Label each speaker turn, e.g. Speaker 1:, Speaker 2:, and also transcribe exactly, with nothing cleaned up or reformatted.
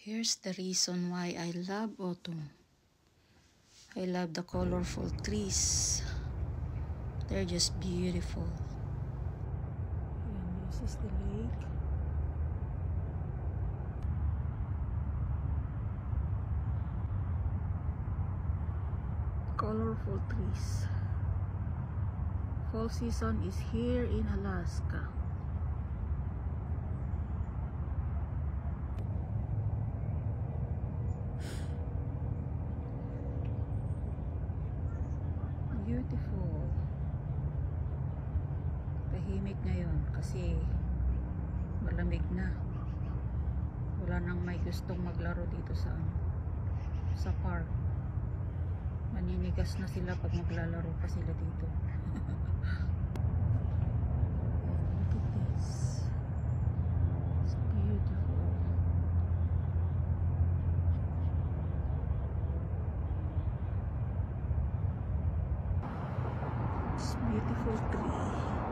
Speaker 1: Here's the reason why I love autumn. I love the colorful trees. They're just beautiful. And this is the lake. Colorful trees. Fall season is here in Alaska. Beautiful. Tahimik ngayon kasi malamig na. Wala nang may gustong maglaro dito sa ano, sa park. Maninigas na sila pag maglalaro pa sila dito. Look at this. It's beautiful. It's beautiful tree.